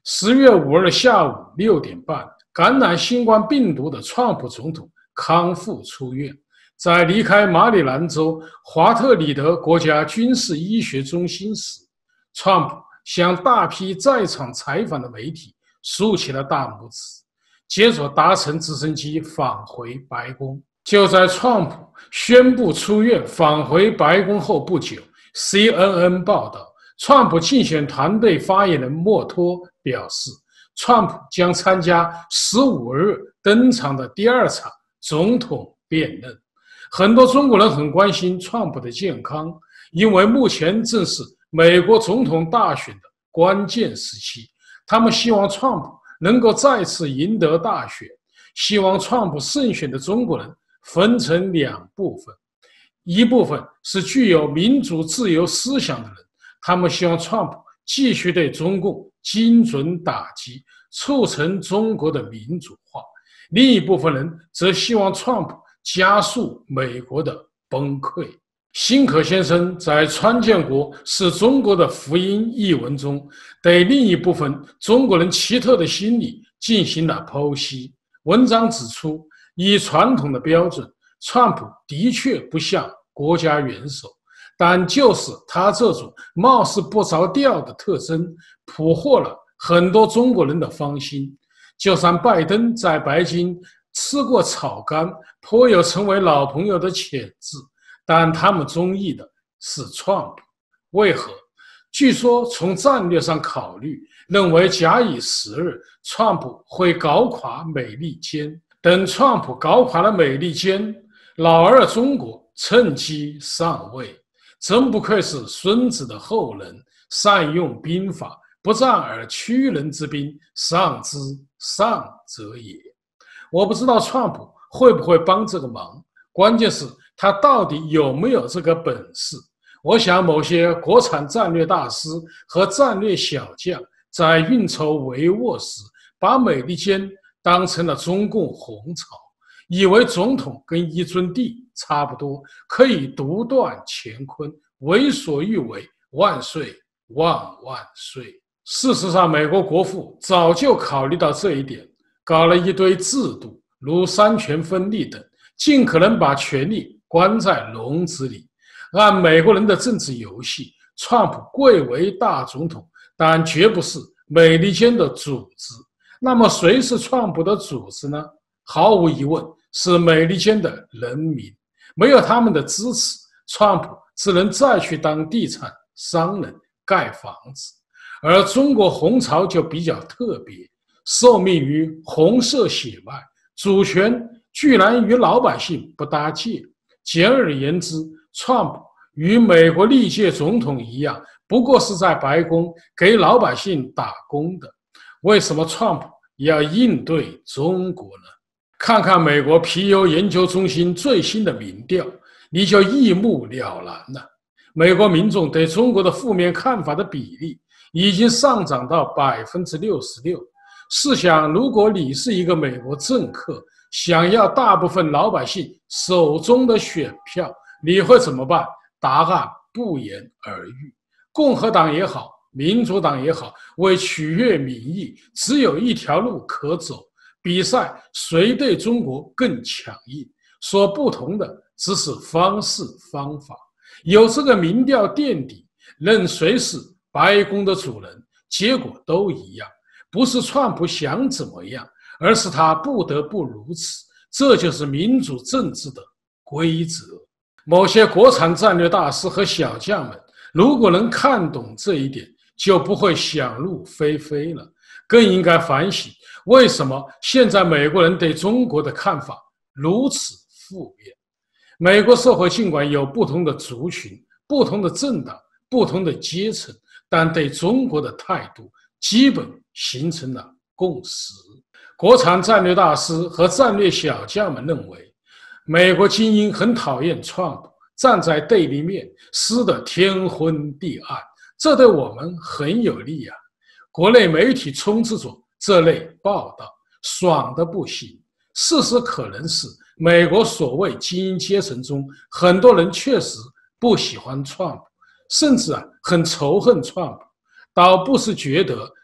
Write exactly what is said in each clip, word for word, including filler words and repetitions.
十月五日下午六点半，感染新冠病毒的川普总统康复出院。在离开马里兰州华特里德国家军事医学中心时，川普向大批在场采访的媒体竖起了大拇指，接着搭乘直升机返回白宫。就在川普宣布出院返回白宫后不久， C N N 报道，川普竞选团队发言人莫托表示，川普将参加十五日登场的第二场总统辩论。很多中国人很关心川普的健康，因为目前正是美国总统大选的关键时期，他们希望川普能够再次赢得大选。希望川普胜选的中国人分成两部分，一部分是具有民主自由思想的人，他们希望川普继续对中共精准打击，促成中国的民主化；另一部分人则希望川普加速美国的崩溃。辛可先生在《川建国是中国的福音》一文中，对另一部分中国人奇特的心理进行了剖析。文章指出，以传统的标准，川普的确不像国家元首，但就是他这种貌似不着调的特征，俘获了很多中国人的芳心。就像拜登在白金吃过草干，颇有成为老朋友的潜质，但他们中意的是川普。为何？据说从战略上考虑，认为假以时日，川普会搞垮美利坚。等川普搞垮了美利坚，老二中国趁机上位。真不愧是孙子的后人，善用兵法，不战而屈人之兵，上之上则也。我不知道川普会不会帮这个忙，关键是他到底有没有这个本事。我想某些国产战略大师和战略小将在运筹帷幄时，把美利坚当成了中共红潮，以为总统跟一尊帝差不多，可以独断乾坤，为所欲为，万岁万万岁。事实上，美国国父早就考虑到这一点，搞了一堆制度，如三权分立等，尽可能把权力关在笼子里。按美国人的政治游戏，川普贵为大总统，但绝不是美利坚的主子。那么谁是川普的主子呢？毫无疑问是美利坚的人民。没有他们的支持，川普只能再去当地产商人，盖房子。而中国红潮就比较特别，受命于红色血脉，主权居然与老百姓不搭界。简而言之，川普与美国历届总统一样，不过是在白宫给老百姓打工的。为什么川普也要应对中国呢？看看美国皮尤研究中心最新的民调，你就一目了然了。美国民众对中国的负面看法的比例已经上涨到百分之六十六。试想，如果你是一个美国政客，想要大部分老百姓手中的选票，你会怎么办？答案不言而喻。共和党也好，民主党也好，为取悦民意，只有一条路可走，比赛谁对中国更强硬。所不同的只是方式方法。有这个民调垫底，任谁是白宫的主人，结果都一样。不是川普想怎么样，而是他不得不如此。这就是民主政治的规则。某些国产战略大师和小将们，如果能看懂这一点，就不会想入非非了。更应该反省，为什么现在美国人对中国的看法如此负面。美国社会尽管有不同的族群、不同的政党、不同的阶层，但对中国的态度基本形成了共识。国产战略大师和战略小将们认为，美国精英很讨厌川普，站在对立面，撕得天昏地暗，这对我们很有利啊。国内媒体充斥着这类报道，爽得不行。事实可能是，美国所谓精英阶层中，很多人确实不喜欢川普，甚至啊很仇恨川普，倒不是觉得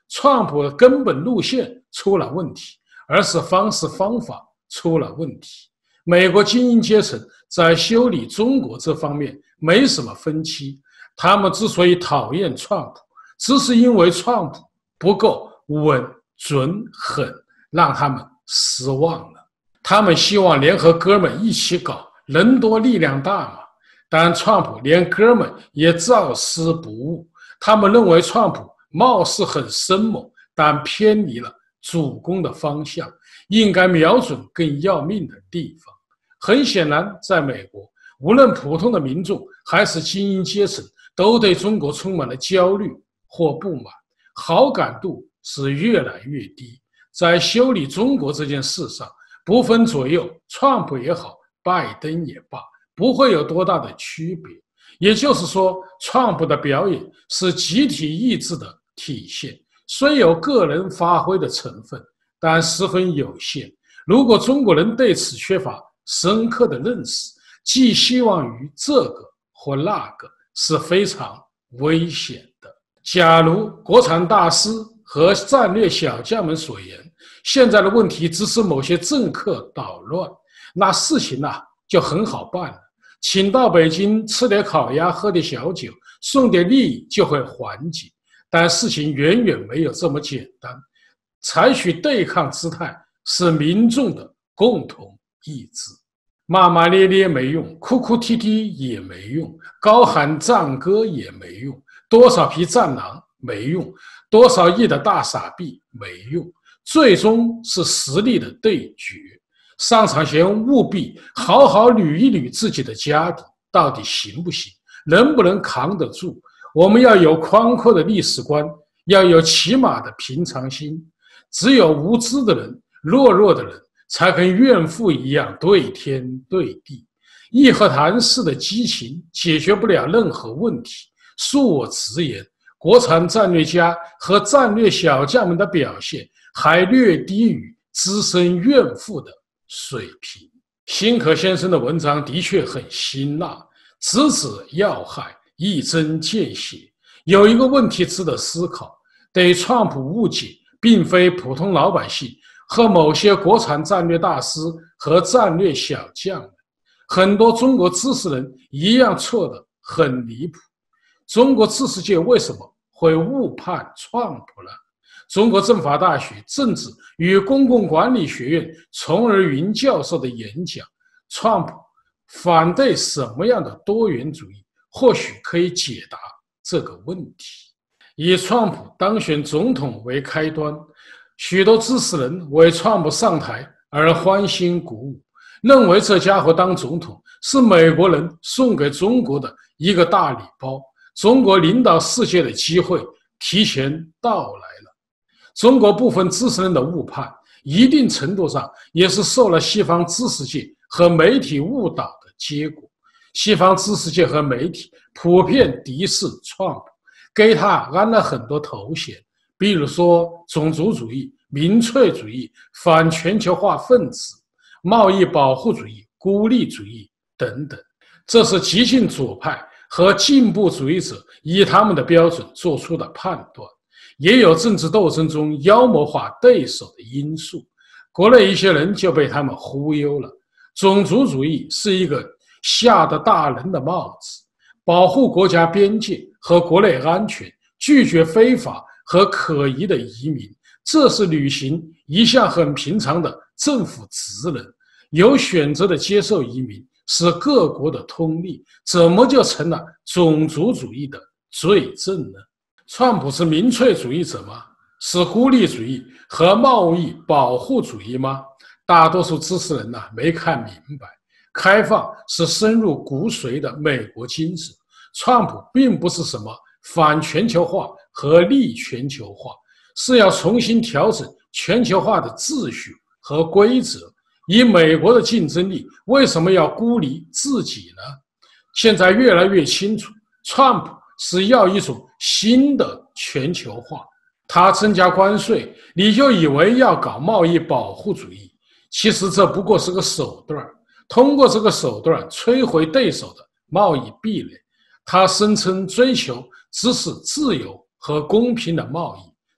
川普的根本路线出了问题，而是方式方法出了问题。美国精英阶层在修理中国这方面没什么分歧，他们之所以讨厌川普，只是因为川普不够稳、准、狠，让他们失望了。他们希望联合哥们一起搞，人多力量大嘛。但川普连哥们也照施不误，他们认为川普貌似很生猛，但偏离了主攻的方向，应该瞄准更要命的地方。很显然，在美国，无论普通的民众还是精英阶层，都对中国充满了焦虑或不满，好感度是越来越低。在修理中国这件事上，不分左右，川普也好，拜登也罢，不会有多大的区别。也就是说，川普的表演是集体意志的体现，虽有个人发挥的成分，但十分有限。如果中国人对此缺乏深刻的认识，寄希望于这个或那个是非常危险的。假如国产大师和战略小将们所言，现在的问题只是某些政客捣乱，那事情啊就很好办了，请到北京吃点烤鸭，喝点小酒，送点礼就会缓解。但事情远远没有这么简单，采取对抗姿态是民众的共同意志。骂骂咧咧没用，哭哭啼啼也没用，高喊赞歌也没用，多少匹战狼没用，多少亿的大傻逼没用，最终是实力的对决。上场前务必好好捋一捋自己的家底，到底行不行，能不能扛得住。我们要有宽阔的历史观，要有起码的平常心。只有无知的人、懦弱的人才跟怨妇一样对天对地，义和团式的激情解决不了任何问题。恕我直言，国产战略家和战略小将们的表现还略低于资深怨妇的水平。辛可先生的文章的确很辛辣，直指要害，一针见血。有一个问题值得思考，对川普误解并非普通老百姓和某些国产战略大师和战略小将们，很多中国知识人一样错得很离谱。中国知识界为什么会误判川普呢？中国政法大学政治与公共管理学院丛尔云教授的演讲，川普反对什么样的多元主义，或许可以解答这个问题。以川普当选总统为开端，许多知识人为川普上台而欢欣鼓舞，认为这家伙当总统是美国人送给中国的一个大礼包，中国领导世界的机会提前到来了。中国部分知识人的误判，一定程度上也是受了西方知识界和媒体误导的结果。西方知识界和媒体普遍敌视川普，给他安了很多头衔，比如说种族主义、民粹主义、反全球化分子、贸易保护主义、孤立主义等等。这是激进左派和进步主义者以他们的标准做出的判断，也有政治斗争中妖魔化对手的因素。国内一些人就被他们忽悠了。种族主义是一个吓得大人的帽子，保护国家边界和国内安全，拒绝非法和可疑的移民，这是履行一向很平常的政府职能。有选择的接受移民是各国的通例，怎么就成了种族主义的罪证呢？川普是民粹主义者吗？是孤立主义和贸易保护主义吗？大多数知识人呢、啊、没看明白。开放是深入骨髓的美国精神，川普并不是什么反全球化和利全球化，是要重新调整全球化的秩序和规则。以美国的竞争力，为什么要孤立自己呢？现在越来越清楚，川普是要一种新的全球化。他增加关税，你就以为要搞贸易保护主义，其实这不过是个手段，通过这个手段摧毁对手的贸易壁垒。他声称追求只是自由和公平的贸易，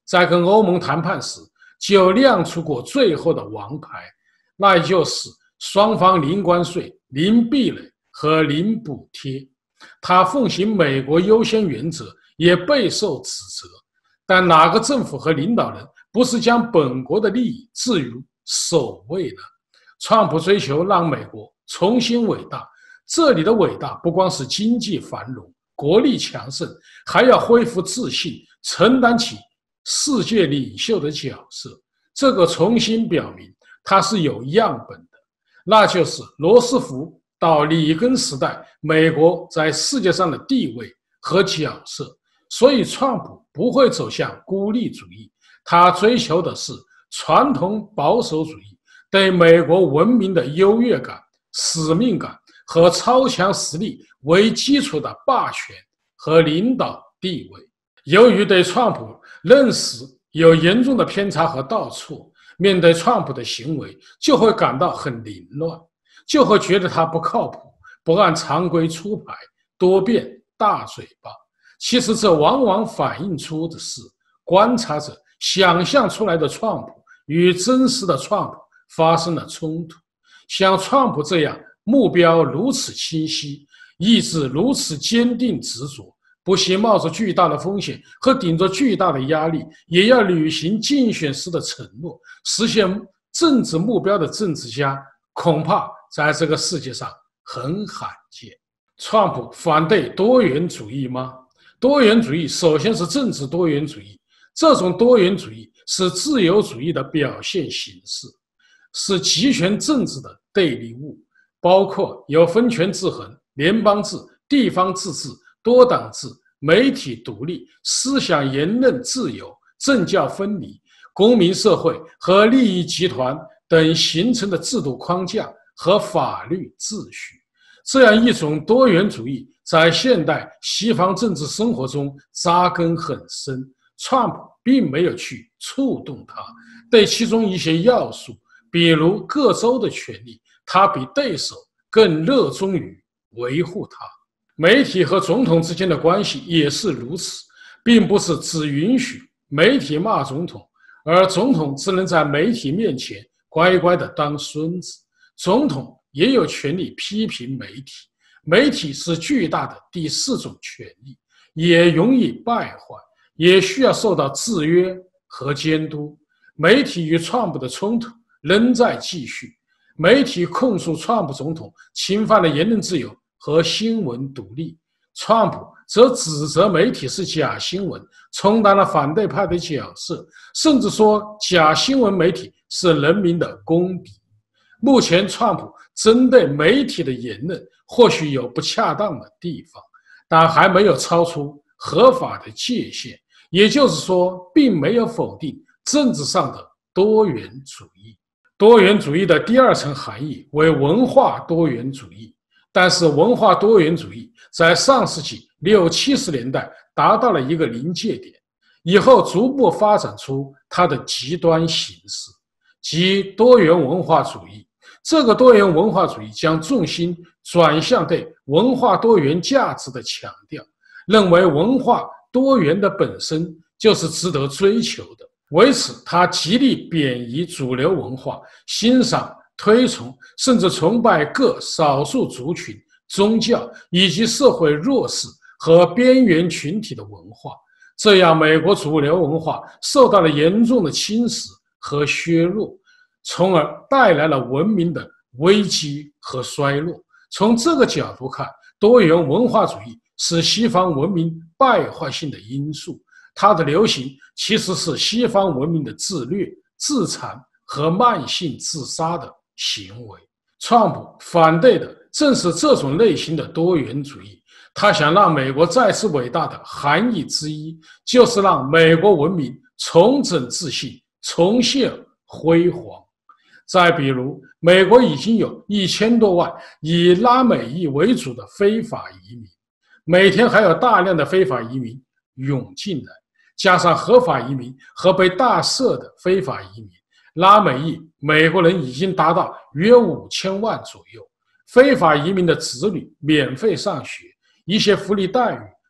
在跟欧盟谈判时就亮出过最后的王牌，那也就是双方零关税、零壁垒和零补贴。他奉行美国优先原则，也备受指责。但哪个政府和领导人不是将本国的利益置于首位呢？川普追求让美国重新伟大，这里的伟大不光是经济繁荣、国力强盛，还要恢复自信，承担起世界领袖的角色。这个重新表明他是有样本的，那就是罗斯福到里根时代美国在世界上的地位和角色。所以川普不会走向孤立主义，他追求的是传统保守主义对美国文明的优越感、使命感和超强实力为基础的霸权和领导地位。由于对川普认识有严重的偏差和倒错，面对川普的行为就会感到很凌乱，就会觉得他不靠谱，不按常规出牌，多变大嘴巴。其实这往往反映出的是观察者想象出来的川普与真实的川普发生了冲突。像川普这样目标如此清晰、意志如此坚定执着，不惜冒着巨大的风险和顶着巨大的压力，也要履行竞选时的承诺，实现政治目标的政治家，恐怕在这个世界上很罕见。川普反对多元主义吗？多元主义首先是政治多元主义，这种多元主义是自由主义的表现形式，是集权政治的对立物，包括有分权制衡、联邦制、地方自治、多党制、媒体独立、思想言论自由、政教分离、公民社会和利益集团等形成的制度框架和法律秩序。这样一种多元主义在现代西方政治生活中扎根很深，川普并没有去触动它，对其中一些要素，比如各州的权利，他比对手更热衷于维护它。媒体和总统之间的关系也是如此，并不是只允许媒体骂总统，而总统只能在媒体面前乖乖地当孙子。总统也有权利批评媒体，媒体是巨大的第四种权利，也容易败坏，也需要受到制约和监督。媒体与川普的冲突仍在继续，媒体控诉川普总统侵犯了言论自由和新闻独立，川普则指责媒体是假新闻，充当了反对派的角色，甚至说假新闻媒体是人民的公敌。目前川普针对媒体的言论或许有不恰当的地方，但还没有超出合法的界限，也就是说并没有否定政治上的多元主义。多元主义的第二层含义为文化多元主义，但是文化多元主义在上世纪六七十年代达到了一个临界点，以后逐步发展出它的极端形式，即多元文化主义。这个多元文化主义将重心转向对文化多元价值的强调，认为文化多元的本身就是值得追求的。为此，他极力贬夷主流文化，欣赏、推崇甚至崇拜各少数族群、宗教以及社会弱势和边缘群体的文化。这样，美国主流文化受到了严重的侵蚀和削弱，从而带来了文明的危机和衰落。从这个角度看，多元文化主义是西方文明败坏性的因素，它的流行其实是西方文明的自虐、自残和慢性自杀的行为。川普反对的正是这种类型的多元主义，他想让美国再次伟大的含义之一，就是让美国文明重整自信，重现辉煌。再比如，美国已经有一千多万以拉美裔为主的非法移民，每天还有大量的非法移民涌进来，加上合法移民和被大赦的非法移民，拉美裔美国人已经达到约五千万左右。非法移民的子女免费上学，一些福利待遇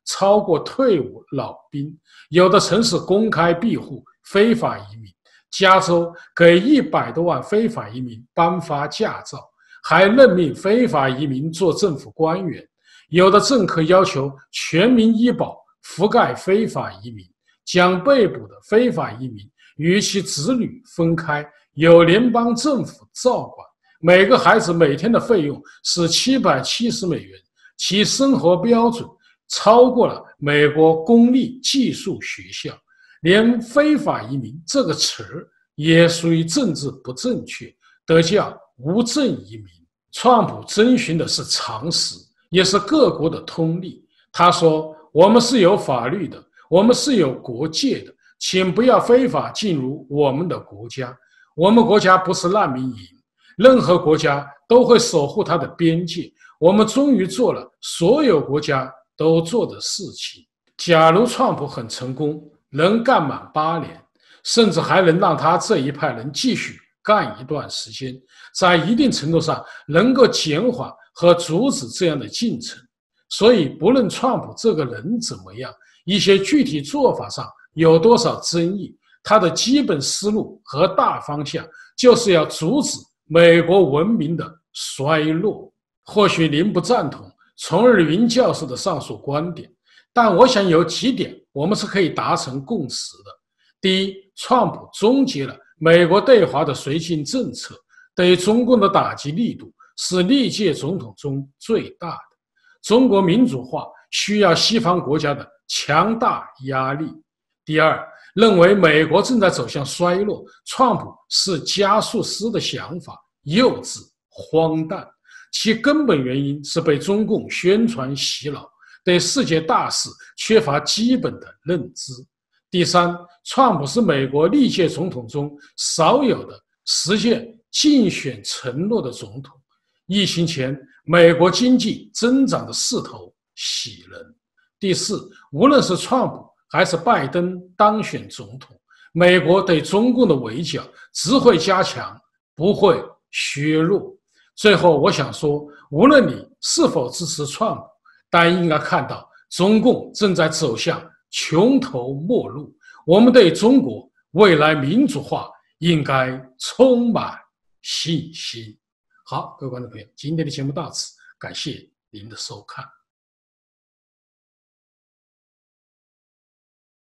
超过退伍老兵，有的城市公开庇护非法移民，加州给一百多万非法移民颁发驾照，还任命非法移民做政府官员。有的政客要求全民医保覆盖非法移民，将被捕的非法移民与其子女分开，由联邦政府照管。每个孩子每天的费用是七百七十美元，其生活标准超过了美国公立寄宿学校。连非法移民这个词也属于政治不正确，得叫无证移民。川普遵循的是常识，也是各国的通例。他说，我们是有法律的，我们是有国界的，请不要非法进入我们的国家。我们国家不是难民营，任何国家都会守护它的边界。我们终于做了所有国家都做的事情。假如川普很成功，能干满八年，甚至还能让他这一派人继续干一段时间，在一定程度上能够减缓和阻止这样的进程。所以不论川普这个人怎么样，一些具体做法上有多少争议，他的基本思路和大方向就是要阻止美国文明的衰落。或许您不赞同丛尔云教授的上述观点，但我想有几点我们是可以达成共识的。第一，川普终结了美国对华的绥靖政策，对中共的打击力度是历届总统中最大的。中国民主化需要西方国家的强大压力。第二，认为美国正在走向衰落，川普是加速师的想法幼稚荒诞，其根本原因是被中共宣传洗脑，对世界大事缺乏基本的认知。第三，川普是美国历届总统中少有的实现竞选承诺的总统。疫情前，美国经济增长的势头喜人。第四，无论是川普还是拜登当选总统，美国对中共的围剿只会加强，不会削弱。最后，我想说，无论你是否支持川普，但应该看到中共正在走向穷途末路，我们对中国未来民主化应该充满信心。好，各位观众朋友，今天的节目到此，感谢您的收看。